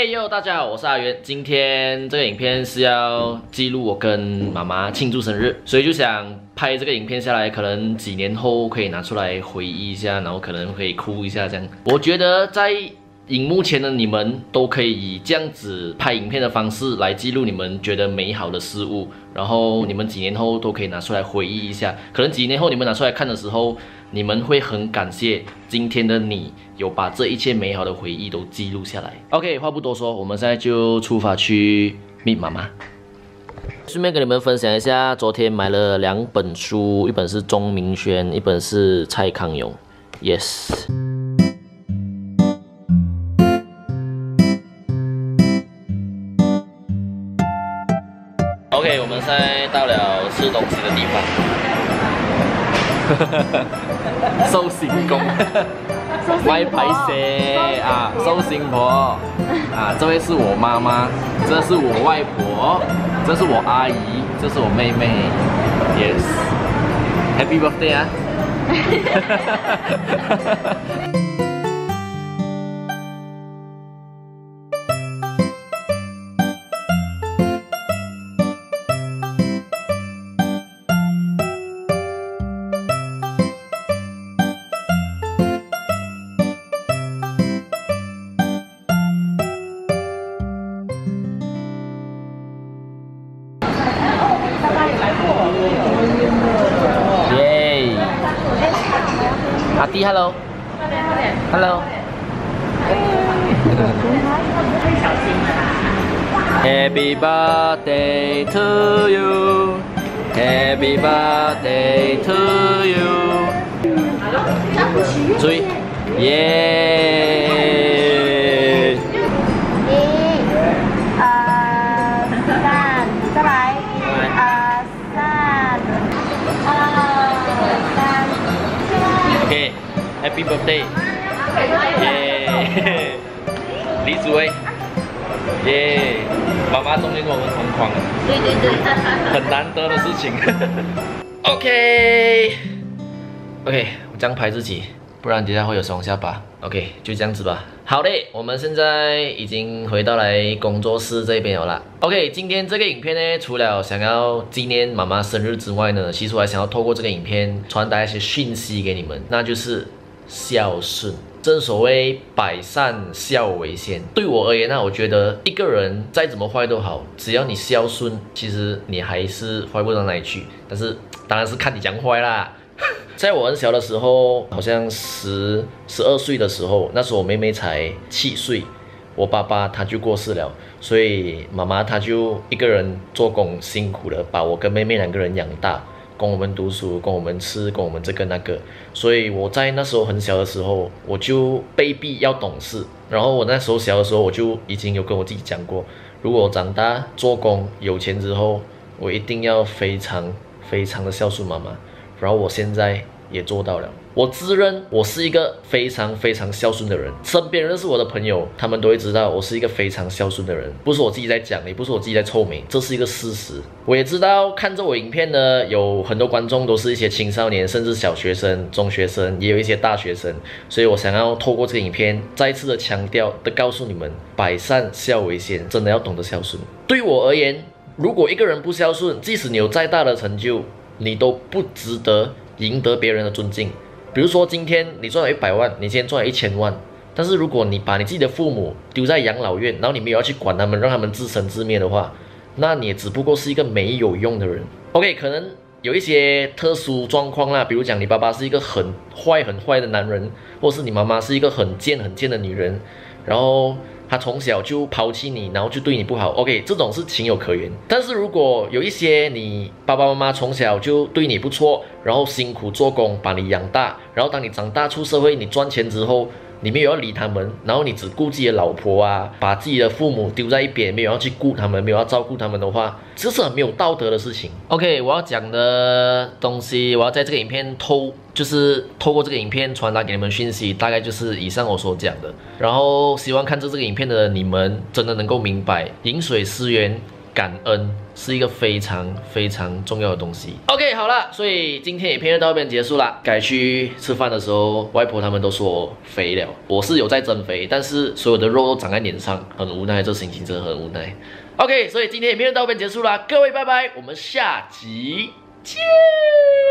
嘿呦，大家好，我是阿元。今天这个影片是要记录我跟妈妈庆祝生日，所以就想拍这个影片下来，可能几年后可以拿出来回忆一下，然后可能可以哭一下这样。我觉得在荧幕前的你们都可以以这样子拍影片的方式来记录你们觉得美好的事物，然后你们几年后都可以拿出来回忆一下。可能几年后你们拿出来看的时候，你们会很感谢今天的你有把这一切美好的回忆都记录下来。OK， 话不多说，我们现在就出发去 meet 妈妈。顺便跟你们分享一下，昨天买了2本书，一本是钟明轩，一本是蔡康永。Yes。OK， 我们现在到了吃东西的地方。收成功，卖排蛇啊，收新婆啊，这位是我妈妈，这是我外婆，这是我阿姨，这是我妹妹。Yes，Happy birthday 啊！耶！阿弟 ，Hello。Happy birthday to you. Happy birthday to you. 追，耶！ 再来 ，OK，Happy birthday， 耶！李子薇，耶！妈妈终于跟我们同框了，对，很难得的事情。OK， 我这样拍自己，不然等下会有双下巴。OK， 就这样子吧。好嘞，我们现在已经回到来工作室这边了啦。OK， 今天这个影片呢，除了想要纪念妈妈生日之外呢，其实我还想要透过这个影片传达一些讯息给你们，那就是孝顺。正所谓百善孝为先，对我而言呢，我觉得一个人再怎么坏都好，只要你孝顺，其实你还是坏不到哪里去。但是当然是看你讲坏啦。在我很小的时候，好像12岁的时候，那时候我妹妹才7岁，我爸爸他就过世了，所以妈妈她就一个人做工，辛苦的把我跟妹妹2个人养大。供我们读书，供我们吃，供我们这个那个，所以我在那时候很小的时候，我就被逼要懂事。然后我那时候小的时候，我就已经有跟我自己讲过，如果我长大做工有钱之后，我一定要非常非常的孝顺妈妈。然后我现在也做到了。我自认我是一个非常非常孝顺的人，身边认识我的朋友，他们都会知道我是一个非常孝顺的人，不是我自己在讲，也不是我自己在臭美，这是一个事实。我也知道看着我影片呢，有很多观众都是一些青少年，甚至小学生、中学生，也有一些大学生，所以我想要透过这个影片再次的强调的告诉你们，百善孝为先，真的要懂得孝顺。对我而言，如果一个人不孝顺，即使你有再大的成就，你都不值得赢得别人的尊敬。比如说今天你赚了100万，你今天赚了1000万，但是如果你把你自己的父母丢在养老院，然后你没有要去管他们，让他们自生自灭的话，那你也只不过是一个没有用的人。OK， 可能有一些特殊状况啦，比如讲你爸爸是一个很坏的男人，或是你妈妈是一个很贱的女人，然后他从小就抛弃你，然后就对你不好。OK， 这种是情有可原。但是如果有一些你爸爸妈妈从小就对你不错，然后辛苦做工把你养大，然后当你长大出社会，你赚钱之后，你没有要理他们，然后你只顾自己的老婆啊，把自己的父母丢在一边，没有要去顾他们，没有要照顾他们的话，这是很没有道德的事情。OK， 我要讲的东西，我要在这个影片就是透过这个影片传达给你们讯息，大概就是以上我所讲的。然后希望看这个影片的你们真的能够明白，饮水思源， 感恩是一个非常非常重要的东西。OK， 好了，所以今天影片就到这边结束了。该去吃饭的时候，外婆他们都说我肥了，我是有在增肥，但是所有的肉都长在脸上，很无奈，这心情真的很无奈。OK， 所以今天影片就到这边结束了，各位拜拜，我们下集见。